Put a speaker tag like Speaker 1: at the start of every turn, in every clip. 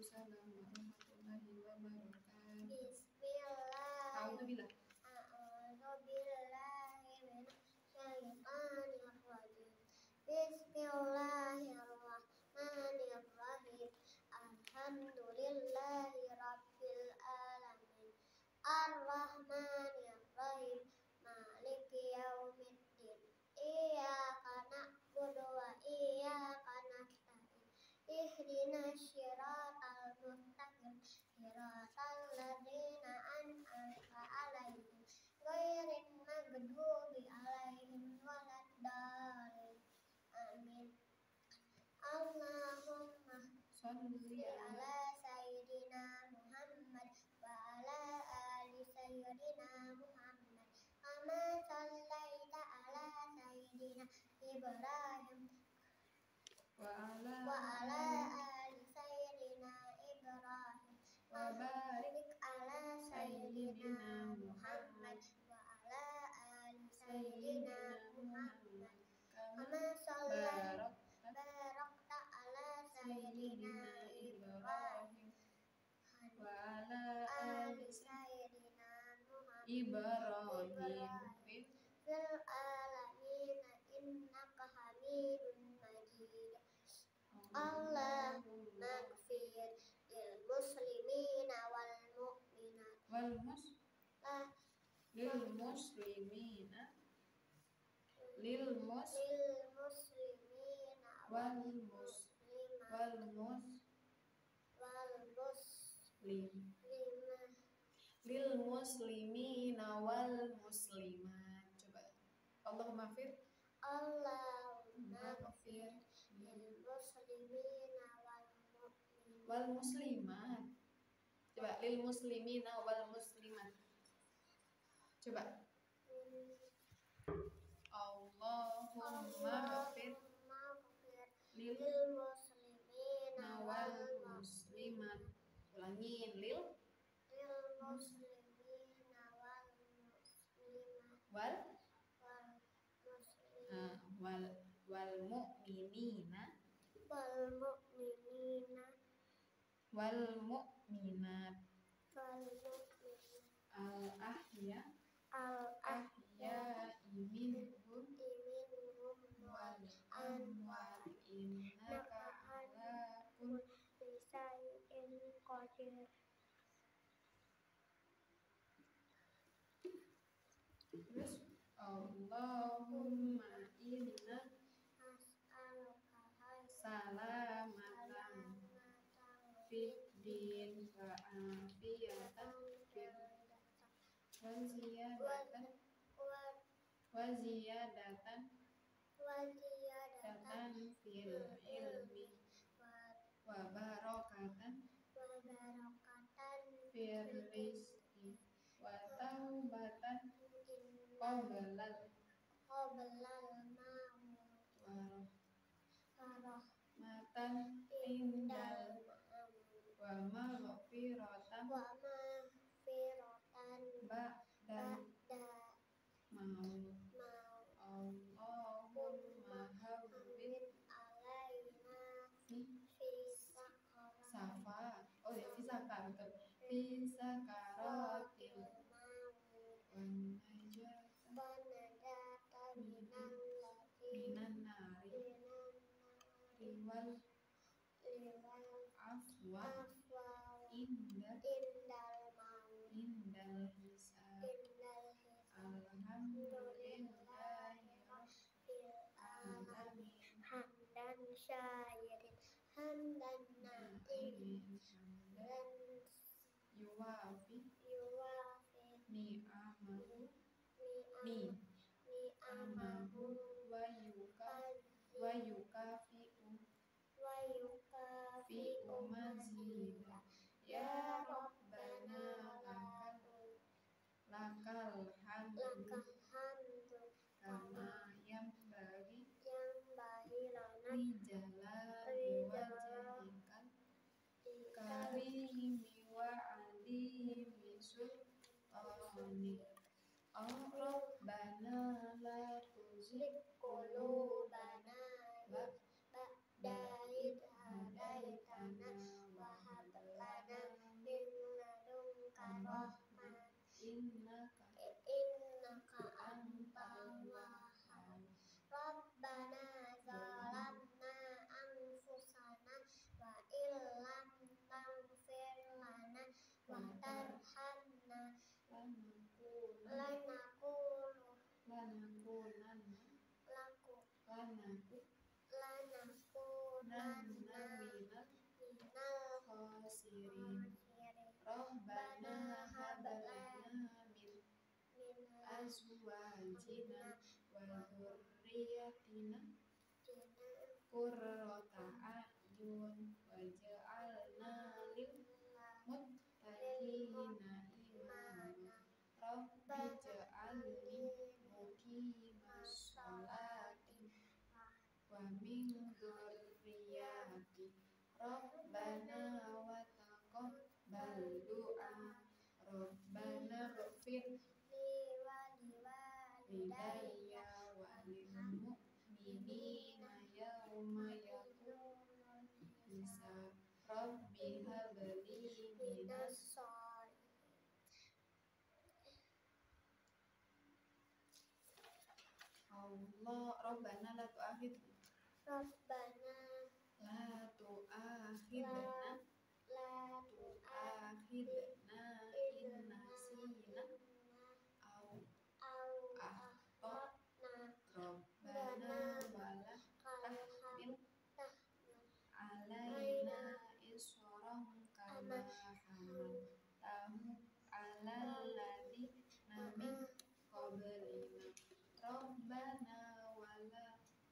Speaker 1: Waalaikumsalam warahmatullahi wabarakatuh.
Speaker 2: Bismillah.
Speaker 1: A'udzubillah.
Speaker 2: Bismillahirrahmanirrahim. Alhamdulillahi rabbil alamin. Ar-Rahmanir-Rahim. Maliki yaumiddin. Iyyaka na'budu wa iyyaka nasta'in. Ihdinas siratal mustaqim. Siratal ladzina an'amta 'alaihim ghairil maghdubi 'alaihim waladdallin. Amin. Allahumma sholli ala sayyidina Muhammad wa ala ali sayyidina Muhammad. Kama shallaita ala sayyidina Ibrahim
Speaker 1: Wa
Speaker 2: wa ala ali sayyidina Ibrahim. Wa barik ala sayyidina Muhammad wa ala ali sayyidina Muhammad. Kama shallaita barakta ala sayyidina Ibrahim
Speaker 1: wa ala
Speaker 2: ali sayyidina Muhammad
Speaker 1: Ibrahim
Speaker 2: fil alamin innaka Hamidum Majid. Allahumma ighfir lil muslimina wal mu'minat
Speaker 1: wal muslimina lil
Speaker 2: muslimina
Speaker 1: wal
Speaker 2: muslimat
Speaker 1: lil muslimina wal muslimat. Coba Allahumma fir
Speaker 2: Allahumma ighfir lil muslimina
Speaker 1: wal muslimat. Coba lil muslimina wal muslimat. Coba Allahumma ighfir lil
Speaker 2: muslimina
Speaker 1: wal muslimat. Ulangin lil
Speaker 2: muslimina wal muslimat
Speaker 1: wal
Speaker 2: wal
Speaker 1: mu'minina
Speaker 2: wal mu'minina
Speaker 1: wal mu'minat
Speaker 2: wal
Speaker 1: al ahya minhum wal amwat innaka ala kulli
Speaker 2: shay'in qadir.
Speaker 1: Terus Allahumma inna salamatan fid din wa afiyatan fil wa ziyadatan fil ilmi wa barakatan fil rizqi wa taubatan qoblal rahmatan indal wa maghfiratan ba'dal maut. Allahumma hawwin
Speaker 2: alaina
Speaker 1: fi
Speaker 2: fi
Speaker 1: safa fi sakaratil wan najata minan nari wal afwa indal hisab. Alhamdulillahi rabbil alamin.
Speaker 2: Hamdan syakirin hamdan na'imin hamdan
Speaker 1: yuwafi ni'amahu wa yukafi'u mazida. Ya Rabbana lakal hamdu kama yanbaghi li jalali wajhikal karimi wa alimi sultanik. Rabbana la tuzigh qulubana ba'da idh hadaitana wa hab lanakunanna minal khasirin. Rabbana hab lana min azwajina wa dzurriyyatina qurrata a'yun waj'alna lil muttaqina imama. Rabbi ij'alni muqimas sholati wa min dzurriyyati. Rabbana wa taqabbal du'a. Rabbana ighfir lidayya wa lil mu'minina yawma yaqumul hisab. Rabbi habli minas Allah. Rabbana la tu'akhidna in nasina aw akhtana. Rabbana wala tahmil alaina isran kama hamaltahu alal ladzina min qablina. Rabbana wala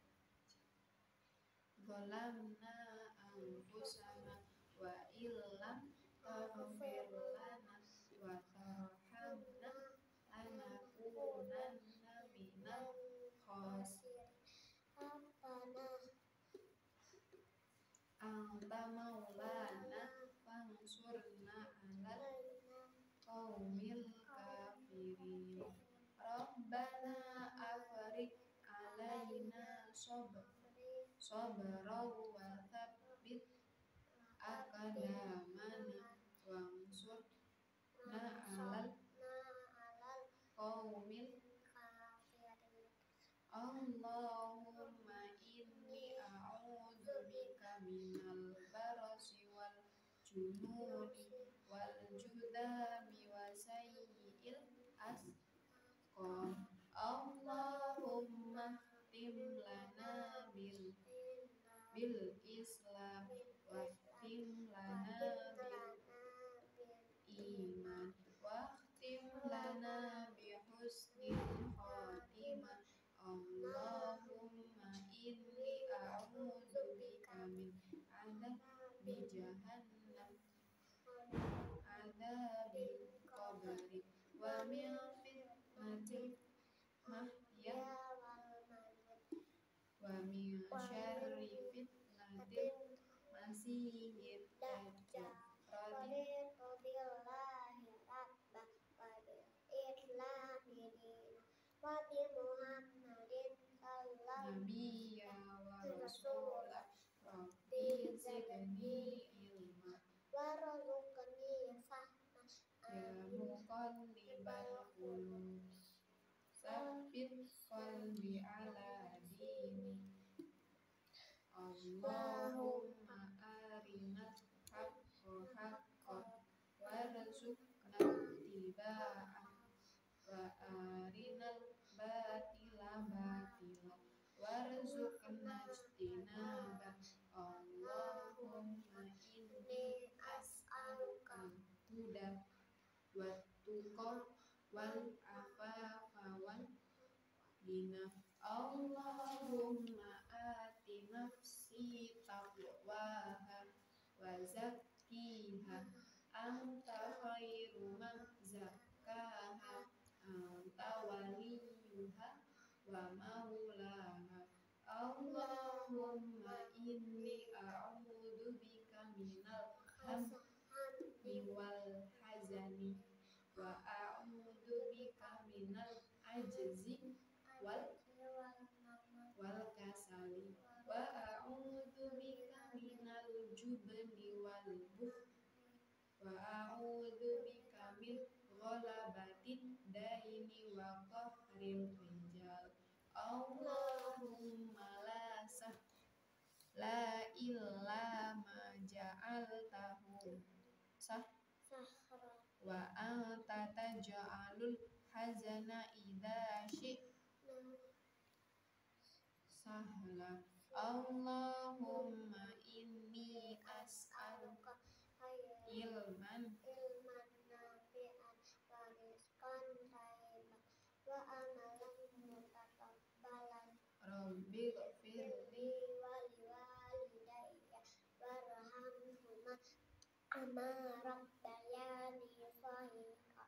Speaker 1: zalamna anfusana wa illam taghfir lana wa tarhamna lanakunanna minal khasirin. Anta maulana fansurna alal qaumil kafirin. Rabbana afriq alaina sabran wa tsabbit aqdamana wansurna alal qaumil kafirin. Allahumma inni a'udzu bika minal barasi wal jununi wal judami wa sayyi'il asqam. Allahumma khtim lana bil islam wa khtim lana bil iman wa khtim lana bi husnil khatimah. Allahumma inni a'udzu bika min adzabi jahannam adzabil qabri wa min fitnatil mahya wa min syarri fitnatil masiihid dajjal. Radiyallahi rabba wa bil islami dina wa bi Muhammadin nabiyya wa rasulah. Rabbi zidni ilma warzuqni fahma ya muqallibal qulub tsabbit qalbi ala dinik. Allahumma arinal haqqa haqqan warzuqna ittiba'ah wa arinal batila batilan warzuqna ijtinabah. Allahumma inni as'alukal huda wat tuqa wal afafa wal ghina. Allahumma ati nafsi taqwaha wa zakkiha anta khairu man zakkaha anta waliyuha wa maulaha. Allahumma inni a'udzu bika minal hammi wal hazani wa a'udzu bika minal ajzi wal kasali wa a'udzu bika minal jubni wal bukhli wa a'udzu bika min ghalabatid daini wa qahril rijal. Allahumma la illa ma ja'altahu wa anta taj'alul hazana idza syi'ta sahla. Allahumma inni as'aluka ilman
Speaker 2: ilman nafi'an wa rizqan thayyiban wa amalan mutakabbalan
Speaker 1: Rabbi ghfirli
Speaker 2: firli wa liwalidayya warhamhuma kama rabbayani shaghira.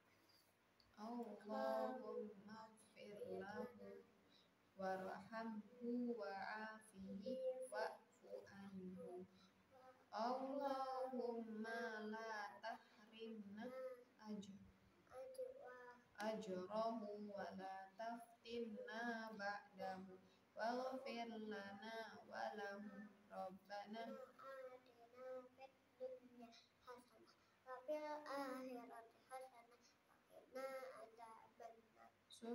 Speaker 1: Allahumma ighfir lahu warhamhu wa'afihi wa'fu anhu. Allahumma la tahrimna ajrahu wa la taftinna ba'dahu waghfir lana wa lahu rabbana
Speaker 2: atina fid dunya hasanah wa fil akhirati hasanah wa qina adzabannar.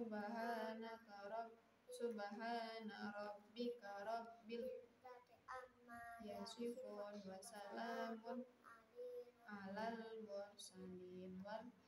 Speaker 1: Subhana rabbika rabbil
Speaker 2: Izzati amma
Speaker 1: yasifun wa salamun alal mursalin